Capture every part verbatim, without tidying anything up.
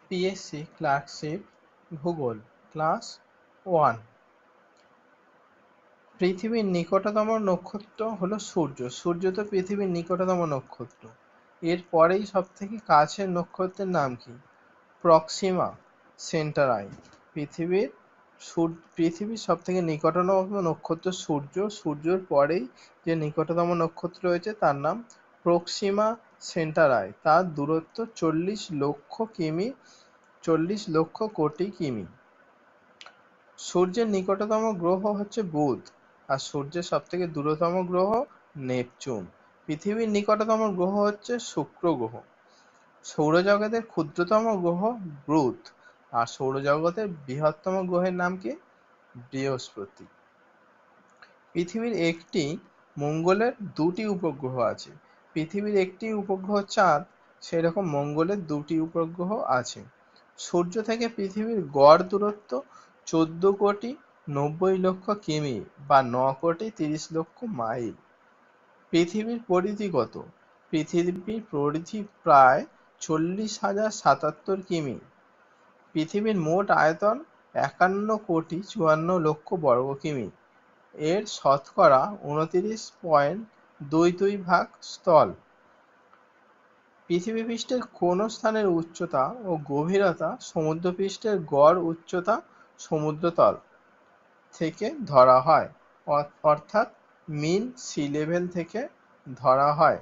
PSC clerkship ভূগোল class one. পৃথিবীর নিকটতম নক্ষত্র হলো সূর্য। সূর্য তো পৃথিবীর নিকটতম নক্ষত্র। এর পরেই সব থেকে কাছের নক্ষত্রের নাম কি? Proxima Centauri. পৃথিবীর পৃথিবীর সব থেকে নিকটতম নক্ষত্র সূর্য। সূর্যের পরেই যে নিকটতম নক্ষত্র রয়েছে তার নাম প্রক্সিমা সেন্টারাই। তার দূরত্ব চল্লিশ লক্ষ কিমি চল্লিশ লক্ষ কোটি কিমি। সূর্যের নিকটতম গ্রহ হচ্ছে বুধ, আর সূর্যের সব থেকে দূরতম গ্রহ নেপচুন। পৃথিবীর নিকটতম গ্রহ হচ্ছে শুক্র গ্রহ। সৌরজগতের ক্ষুদ্রতম গ্রহ বুধ, আর সৌরজগতের বৃহত্তম গ্রহের নাম কি? বৃহস্পতি। পৃথিবীর একটি মঙ্গলের দুটি উপগ্রহ আছে। পৃথিবীর একটি উপগ্রহ চাঁদ, সেরকম মঙ্গলের দুটি উপগ্রহ আছে। সূর্য থেকে পৃথিবীর গড় দূরত্ব চোদ্দ কোটি নব্বই লক্ষ কিমি বা ন কোটি তিরিশ লক্ষ মাইল। পৃথিবীর পরিধি কত? পৃথিবীর পরিধি প্রায় চল্লিশ হাজার সাতাত্তর কিমি। পৃথিবীর মোট আয়তন একান্ন কোটি চুয়ান্ন লক্ষ বর্গ কিমি। এর শতকরা উনত্রিশ পয়েন্ট দুই দুই ভাগ স্থল। পৃথিবীপৃষ্ঠের কোন স্থানের উচ্চতা ও গভীরতা সমুদ্রপৃষ্ঠের গড় উচ্চতা সমুদ্রতল থেকে ধরা হয়, অর্থাৎ মিন সি লেভেল থেকে ধরা হয়।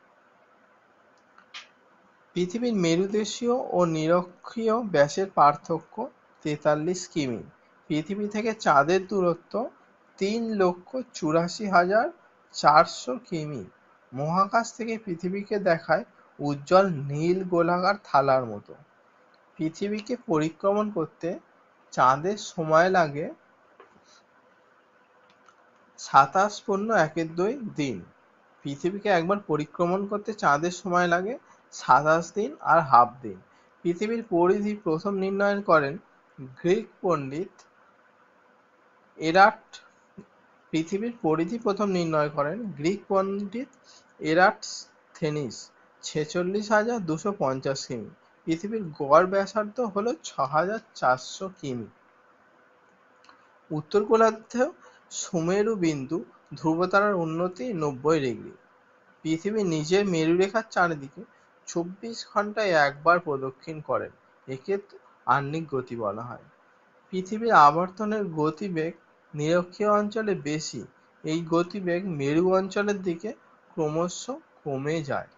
পৃথিবীর মেরুদেশীয় ও নিরক্ষীয় ব্যাসের পার্থক্য তেতাল্লিশ কিমি। পৃথিবী থেকে চাঁদের দূরত্ব তিন লক্ষ চুরাশি হাজার চারশো কিমি। মহাকাশ থেকে পৃথিবীকে দেখায় উজ্জ্বল নীল গোলাকার থালার মতো। পৃথিবীকে পরিক্রমণ করতে চাঁদের সময় লাগে সাতাশ পূর্ণ একের দুই দিন। পৃথিবীকে একবার পরিক্রমণ করতে চাঁদের সময় লাগে সাতাশ দিন আর হাফ দিন। পৃথিবীর পরিধি প্রথম নির্ণয় করেন গ্রিক পণ্ডিত এরাট পৃথিবীর পরিধি প্রথম নির্ণয় করেন গ্রিক পণ্ডিত এরাটস্থেনিস ছেচল্লিশ হাজার দুশো পঞ্চাশ কিমি। পৃথিবীর গড় ব্যাসার্ধ হল ছ হাজার চারশো কিমি। উত্তর গোলার্ধে সুমেরু বিন্দু ধ্রুবতারার উন্নতি নব্বই ডিগ্রি। পৃথিবী নিজের মেরুরেখার চারিদিকে চব্বিশ ঘন্টায় একবার প্রদক্ষিণ করেন। একে আহ্নিক গতি বলা হয়। পৃথিবীর আবর্তনের গতিবেগ নিরক্ষীয় অঞ্চলে বেশি। এই গতিবেগ মেরু অঞ্চলের দিকে ক্রমশ কমে যায়।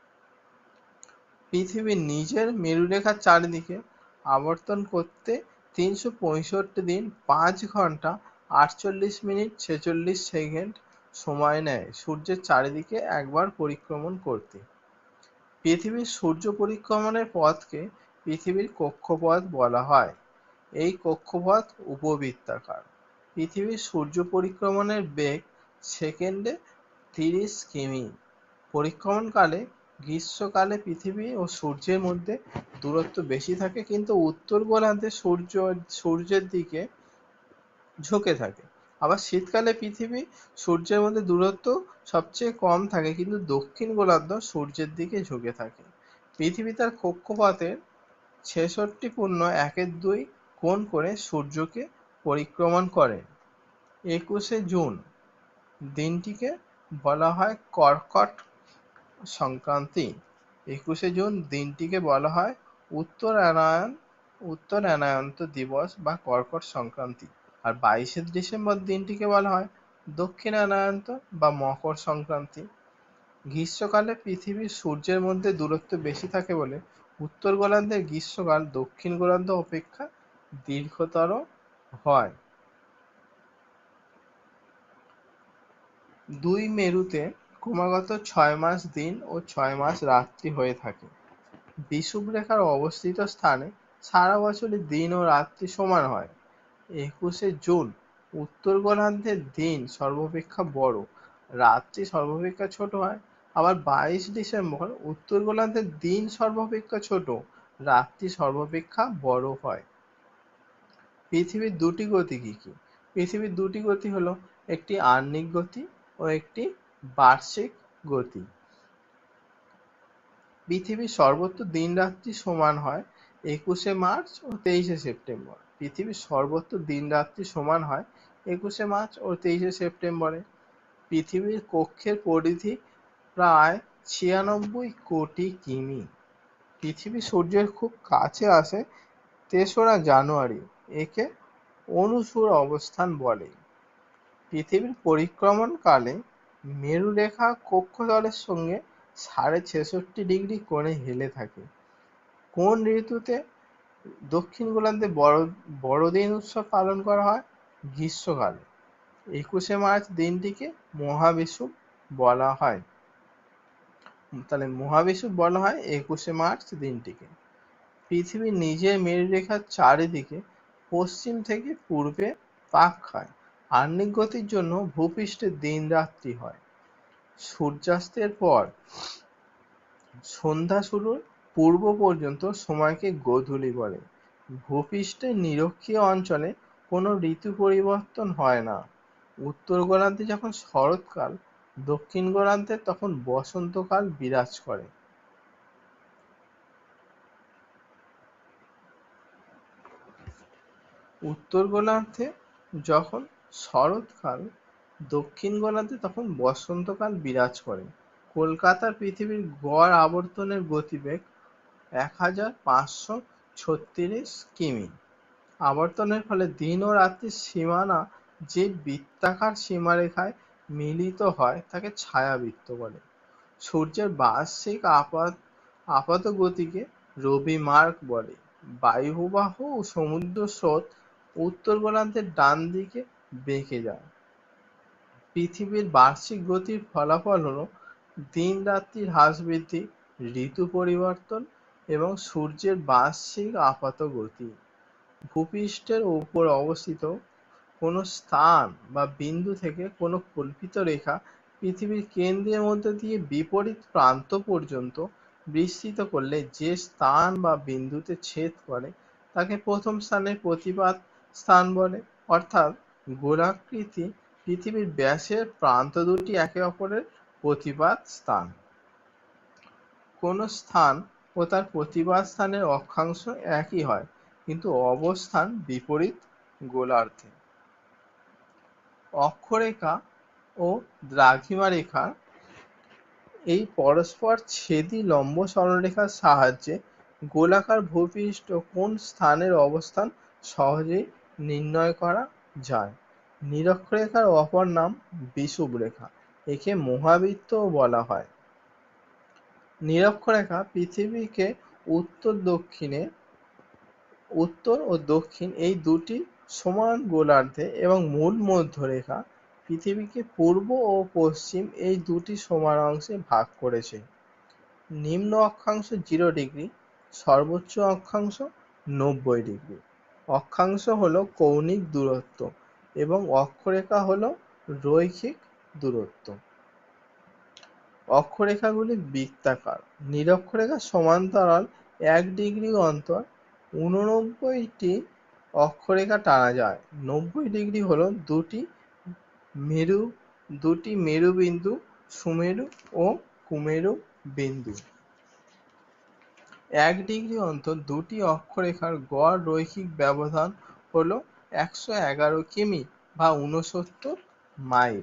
পৃথিবীর নিজের মেরুরেখার চারিদিকে আবর্তন করতে তিনশো পঁয়ষট্টি দিন পাঁচ ঘন্টা আটচল্লিশ মিনিট ছেচল্লিশ সেকেন্ড সময় নেয় সূর্যের চারিদিকে একবার পরিক্রমণ করতে। পৃথিবীর সূর্য পরিক্রমণের পথকে পৃথিবীর কক্ষপথ বলা হয়। এই কক্ষপথ উপবৃত্তাকার। পৃথিবীর সূর্য পরিক্রমণের বেগ সেকেন্ডে তিরিশ কিমি। পরিক্রমণকালে গ্রীষ্মকালে পৃথিবী ও সূর্যের মধ্যে দূরত্ব বেশি থাকে, কিন্তু উত্তর গোলার্ধে সূর্য সূর্যের দিকে ঝুঁকে থাকে। আবার শীতকালে পৃথিবী সূর্যের মধ্যে দূরত্ব সবচেয়ে কম থাকে, কিন্তু দক্ষিণ গোলার্ধ সূর্যের দিকে ঝুঁকে থাকে। পৃথিবী তার কক্ষপথের ছেষট্টি পূর্ণ একের দুই কোণ করে সূর্যকে পরিক্রমণ করে। একুশে জুন দিনটিকে বলা হয় কর্কট সংক্রান্তি। একুশে জুন দিনটিকে বলা হয় উত্তরায়ণ উত্তরায়ণায়ন্ত দিবস বা কর্কট সংক্রান্তি। আর বাইশে ডিসেম্বর দিনটিকে বলা হয় দক্ষিণায়নায়ন্ত বা মকর সংক্রান্তি। গ্রীষ্মকালে পৃথিবীর সূর্যের মধ্যে দূরত্ব বেশি থাকে বলে উত্তর গোলার্ধের গ্রীষ্মকাল দক্ষিণ গোলার্ধ অপেক্ষা দীর্ঘতর হয়। দুই মেরুতে ক্রমাগত ছয় মাস দিন ও ছয় মাস রাত্রি হয়ে থাকে। বিষুবরেখার অবস্থিত স্থানে সারা বছরই দিন ও রাত্রি সমান হয়। একুশে জুন উত্তর গোলার্ধের দিন সর্বাপেক্ষা বড়, রাত্রি সর্বাপেক্ষা ছোট হয়। আবার বাইশ ডিসেম্বর উত্তর গোলার্ধের দিন সর্বাপেক্ষা ছোট, রাত্রি সর্বাপেক্ষা বড় হয়। পৃথিবীর দুটি গতি কি কি? পৃথিবীর দুটি গতি হলো একটি আহ্নিক গতি ও একটি বার্ষিক গতি। পৃথিবীর সর্বত্র দিন রাত্রি সমান হয়। একুশে মার্চ ও তেইশে সেপ্টেম্বর। পৃথিবীর সর্বত্র দিন রাত্রি সমান হয় একুশে মার্চ ও তেইশে সেপ্টেম্বরে। পৃথিবীর কক্ষের পরিধি প্রায় ছিয়ানব্বই কোটি কিমি। পৃথিবী সূর্যের খুব কাছে আসে তেসরা জানুয়ারি। একে অনুসুর অবস্থান বলে। পৃথিবীর পরিক্রমণকালে মেরুরেখা কক্ষতলের সঙ্গে সাড়ে ছেষট্টি ডিগ্রি কোণে হেলে থাকে। কোন ঋতুতে দক্ষিণ গোলার্ধে বড় বড়দিন উৎসব পালন করা হয়? গ্রীষ্মকালে। একুশে মার্চ দিনটিকে মহাবিষুব বলা হয়। তাহলে মহাবিষুব বলা হয় একুশে মার্চ দিনটিকে। পৃথিবী নিজের মেরুরেখার চারিদিকে পশ্চিম থেকে পূর্বে পাক খায়। আহ্নিক গতির জন্য ভূপৃষ্ঠে দিন রাত্রি হয়। সূর্যাস্তের পর সন্ধ্যা শুরুর পূর্ব পর্যন্ত সময়কে গোধূলি বলে। ভূপৃষ্ঠের নিরক্ষীয় অঞ্চলে কোনো ঋতু পরিবর্তন হয় না। উত্তর গোলার্ধে যখন শরৎকাল, দক্ষিণ গোলার্ধে তখন বসন্তকাল বিরাজ করে। উত্তর গোলার্ধে যখন শরৎকাল, দক্ষিণ গোলার্ধে তখন বসন্তকাল বিরাজ করে। কলকাতার পৃথিবীর গড় আবর্তনের গতিবেগ এক হাজার পাঁচশো ছত্রিশ কিমি। আবর্তনের ফলে দিন ও রাত্রির সীমানা যে বৃত্তাকার সীমারেখায় মিলিত হয় তাকে ছায়াবৃত্ত বলে। সূর্যের বার্ষিক আপাত আপাত গতিকে রবি মার্গ বলে। বায়ুপ্রবাহ ও সমুদ্র স্রোত উত্তর গোলার্ধের ডান দিকে বেঁকে যায়। পৃথিবীর বার্ষিক গতির ফলাফল হল দিন রাত্রির হ্রাস বৃদ্ধি, ঋতু পরিবর্তন এবং সূর্যের বার্ষিক আপাত গতি। ভূপৃষ্ঠের উপর অবস্থিত কোনো স্থান বা বিন্দু থেকে কোনো কল্পিত রেখা পৃথিবীর কেন্দ্রের মধ্যে দিয়ে বিপরীত প্রান্ত পর্যন্ত বিস্তৃত করলে যে স্থান বা বিন্দুতে ছেদ করে তাকে প্রথম স্থানের প্রতিপাত স্থান বলে। অর্থাৎ গোলাকৃতি পৃথিবীর ব্যাসের প্রান্ত দুটি একে অপরের প্রতিপাত স্থান। কোনো স্থান ও তার প্রতিপাত স্থানের অক্ষাংশ একই হয়, কিন্তু অবস্থান বিপরীত গোলার্ধে। অক্ষরেখা ও দ্রাঘিমা রেখা এই পরস্পর ছেদী লম্ব সরলরেখার সাহায্যে গোলাকার ভূপৃষ্ঠ কোন স্থানের অবস্থান সহজেই নির্ণয় করা যায়। নিরক্ষরেখার অপর নাম বিষুবরেখা। একে মহাবৃত্তও বলা হয়। নিরক্ষরেখা পৃথিবীকে উত্তর দক্ষিণে উত্তর ও দক্ষিণ এই দুটি সমান গোলার্ধে এবং মূল মধ্যরেখা পৃথিবীকে পূর্ব ও পশ্চিম এই দুটি সমান অংশে ভাগ করেছে। নিম্ন অক্ষাংশ জিরো ডিগ্রি, সর্বোচ্চ অক্ষাংশ নব্বই ডিগ্রি। অক্ষাংশ হলো কৌণিক দূরত্ব এবং অক্ষরেখা হলো রৈখিক দূরত্ব। অক্ষরেখাগুলি বৃত্তাকার। নিরক্ষরেখার সমান্তরাল এক ডিগ্রি অন্তর ঊননব্বইটি অক্ষরেখা টানা যায়। নব্বই ডিগ্রি হলো দুটি মেরু দুটি মেরুবিন্দু সুমেরু ও কুমেরু বিন্দু। এক ডিগ্রি অন্তর দুটি অক্ষরেখার গড় রৈখিক ব্যবধান হলো একশো এগারো কিমি বা ঊনসত্তর মাইল।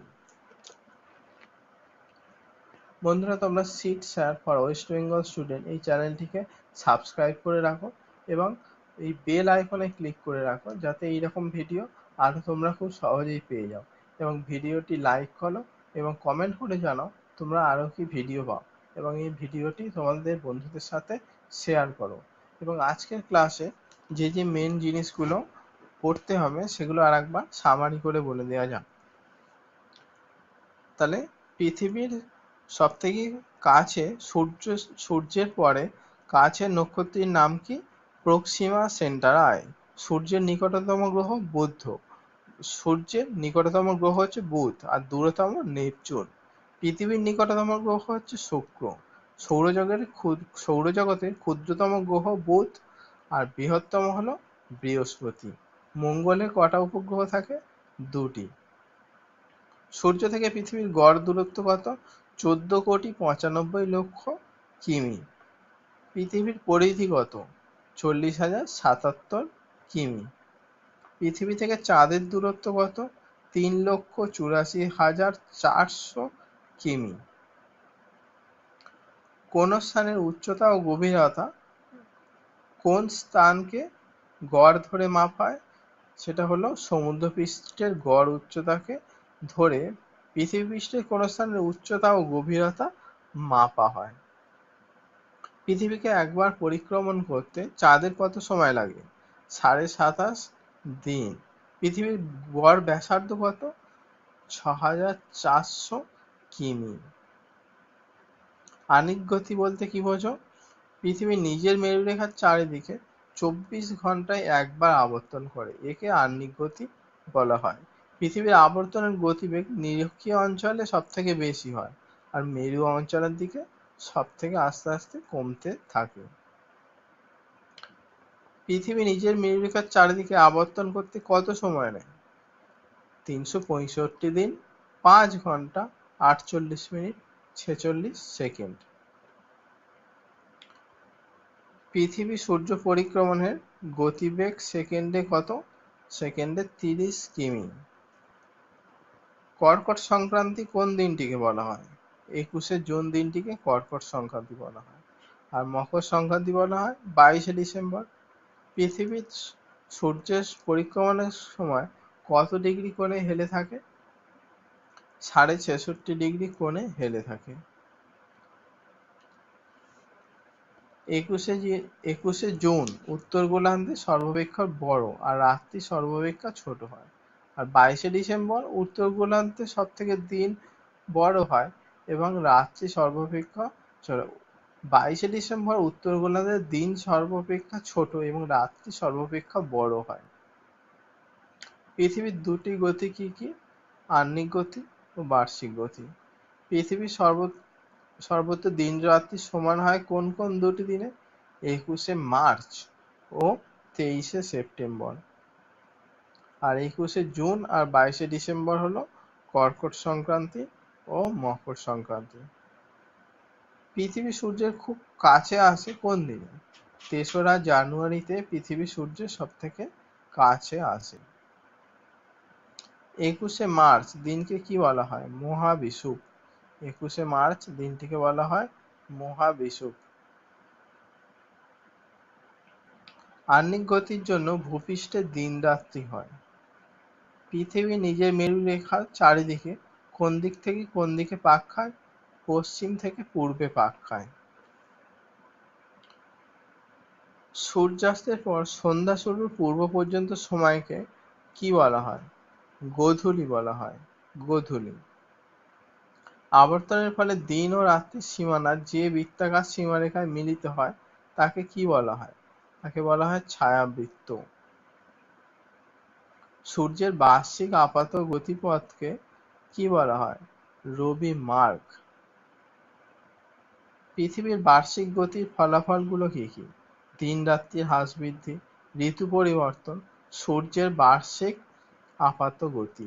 বন্ধুরা, তোমরা sit sir for West Bengal student এই চ্যানেলটিকে সাবস্ক্রাইব করে রাখো এবং এই বেল আইকনে ক্লিক করে রাখো, যাতে এইরকম ভিডিও আরও তোমরা খুব সহজেই পেয়ে যাও। এবং ভিডিওটি লাইক করো এবং কমেন্ট করে জানাও তোমরা আরও কি ভিডিও পাও, এবং এই ভিডিওটি তোমাদের বন্ধুদের সাথে শেয়ার করো। এবং আজকের ক্লাসে যে যে মেন জিনিসগুলো পড়তে হবে সেগুলো আর একবার সামারি করে বলে দেওয়া যাক। তাহলে পৃথিবীর সব থেকে কাছে সূর্য সূর্যের পরে কাছের নক্ষত্রের নাম কি? Proxima Centauri. সূর্যের নিকটতম গ্রহ বুধ। সূর্যের নিকটতম গ্রহ হচ্ছে বুধ আর দূরতম নেপচুন। পৃথিবীর নিকটতম গ্রহ হচ্ছে শুক্র। সৌরজগতের সৌরজগতের ক্ষুদ্রতম গ্রহ বুধ আর বৃহত্তম হলো বৃহস্পতি। মঙ্গলে কটা উপগ্রহ থাকে? দুটি। সূর্য থেকে পৃথিবীর গড় দূরত্ব কত? চোদ্দ কোটি পঁচানব্বই লক্ষ কিমি। পৃথিবীর পরিধি কত? চল্লিশ হাজার সাতাত্তর কিমি। পৃথিবী থেকে চাঁদের দূরত্ব কত? তিন লক্ষ চুরাশি হাজার চারশো কিমি। কোন স্থানের উচ্চতা ও গভীরতা কোন স্থানকে গড় ধরে মাপা হয়? সেটা হলো সমুদ্রপৃষ্ঠের গড় উচ্চতাকে ধরে পৃথিবী পৃষ্ঠের কোন স্থানের উচ্চতা ও গভীরতা মাপা হয়। পৃথিবীকে একবার পরিক্রমণ করতে চাঁদের কত সময় লাগে? সাড়ে সাতাশ দিন। পৃথিবীর গড় ব্যাসার্ধ কত? ছ হাজার চারশো কিমি। আনিক গতি বলতে কি বোঝো? পৃথিবী নিজের মেরুরেখার চারিদিকে চব্বিশ ঘন্টায় একবার আবর্তন করে, একে আহ্নিক গতি বলা হয়। পৃথিবীর আবর্তনের গতিবেগ নিরক্ষীয় অঞ্চলে সব থেকে বেশি হয়, আর মেরু অঞ্চলের দিকে সব থেকে আস্তে আস্তে কমতে থাকে। পৃথিবী নিজের মেরুরেখার চারিদিকে আবর্তন করতে কত সময় নেয়? তিনশো পঁয়ষট্টি দিন, পাঁচ ঘন্টা, আটচল্লিশ মিনিট, ছেচল্লিশ সেকেন্ড। পৃথিবী সূর্য পরিক্রমণের গতিবেগ সেকেন্ডে কত? সেকেন্ডে তিরিশ কিমি। কর্কট সংক্রান্তি কোন দিনটিকে বলা হয়? একুশে জুন দিনটিকে কর্কট সংক্রান্তি বলা হয়। আর মকর সংক্রান্তি বলা হয় বাইশে ডিসেম্বর। পৃথিবী সূর্যের পরিক্রমণের সময় কত ডিগ্রি কোণে হেলে থাকে? সাড়ে ছেষট্টি ডিগ্রি কোণে হেলে থাকে। একুশে একুশে জুন উত্তর গোলার্ধে সর্বাপেক্ষা বড় আর রাত্রি সর্বাপেক্ষা ছোট হয়। আর বাইশে ডিসেম্বর উত্তর গোলার্ধে সব থেকে দিন বড় হয় এবং রাত্রি সর্বাপেক্ষা ছোট। বাইশে ডিসেম্বর উত্তর গোলার্ধে দিন সর্বাপেক্ষা ছোট এবং রাত্রি সর্বাপেক্ষা বড় হয়। পৃথিবীর দুটি গতি কি কি? আহ্নিক গতি ও বার্ষিক গতি। পৃথিবীর সর্ব সর্বত্র দিন রাত্রি সমান হয় কোন কোন দুটি দিনে? একুশে মার্চ ও তেইশে সেপ্টেম্বর। আর একুশে জুন আর বাইশে ডিসেম্বর হলো কর্কট সংক্রান্তি ও মকর সংক্রান্তি। পৃথিবী সূর্যের খুব কাছে আসে কোন দিনে? তেসরা জানুয়ারিতে পৃথিবী সূর্যের সব থেকে কাছে আসে। একুশে মার্চ দিনকে কি বলা হয়? মহাবিষুব। একুশে মার্চ দিনটিকে বলা হয় মহাবিষুব। আহ্নিক গতির জন্য ভূপৃষ্ঠে দিন রাত্রি হয়। পৃথিবী নিজের মেরুরেখার চারিদিকে কোন দিক থেকে কোন দিকে পাক খায়? পশ্চিম থেকে পূর্বে পাক খায়। সূর্যাস্তের পর সন্ধ্যা শুরুর পূর্ব পর্যন্ত সময়কে কি বলা হয়? গোধূলি বলা হয়। গোধূলি। আবর্তনের ফলে দিন ও রাত্রির সীমানা যে বৃত্তাকার সীমারেখায় মিলিত হয় তাকে কি বলা হয়? তাকে বলা হয় ছায়াবৃত্ত। সূর্যের বার্ষিক আপাত গতিপথকে কি বলা হয়? রবি মার্গ। পৃথিবীর বার্ষিক গতির ফলাফলগুলো কি কি? দিন রাত্রির হ্রাস বৃদ্ধি, ঋতু পরিবর্তন, সূর্যের বার্ষিক আপাত গতি।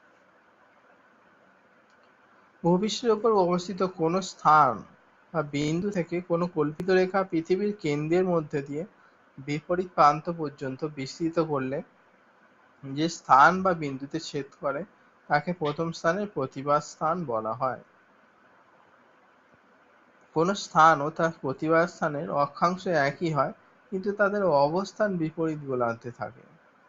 ভূপৃষ্ঠের উপর অবস্থিত কোন স্থান বা বিন্দু থেকে কোন কল্পিত রেখা পৃথিবীর কেন্দ্রের মধ্যে দিয়ে বিপরীত প্রান্ত পর্যন্ত বিস্তৃত করলে যে স্থান বা বিন্দুতে ছেদ করে তাকে প্রথম স্থানের প্রতিবাদ স্থান বলা হয়। কোন স্থান ও তার প্রতিবাদ স্থানের অক্ষাংশ একই হয় কিন্তু তাদের অবস্থান বিপরীত গোলার্ধে থাকে।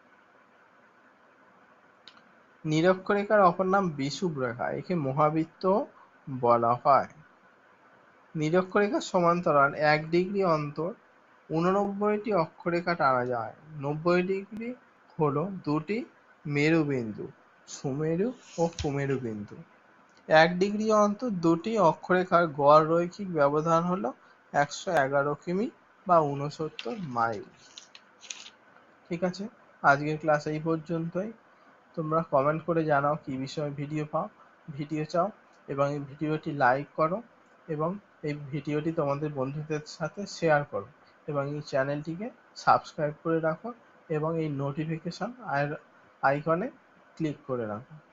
নিরক্ষরেখার অপর নাম বিষুব রেখা, একে মহাবৃত্ত বলা হয়। নিরক্ষরেখার সমান্তরাল এক ডিগ্রি অন্তর ঊননব্বইটি অক্ষরেখা টানা যায়। নব্বই ডিগ্রি হলো দুটি মেরুবিন্দু, সুমেরু ও কুমেরু বিন্দু। এক ডিগ্রি অন্তর দুটি অক্ষরেখার গড় রৈখিক ব্যবধান হলো একশো এগারো কিমি বা ঊনসত্তর মাইল। ঠিক আছে, আজকের ক্লাস এই পর্যন্তই। তোমরা কমেন্ট করে জানাও কি বিষয়ে ভিডিও পাও ভিডিও চাও এবং এই ভিডিওটি লাইক করো এবং এই ভিডিওটি তোমাদের বন্ধুদের সাথে শেয়ার করো এবং এই চ্যানেলটিকে সাবস্ক্রাইব করে রাখো এবং এই নোটিফিকেশন আইকনে ক্লিক করে রাখো।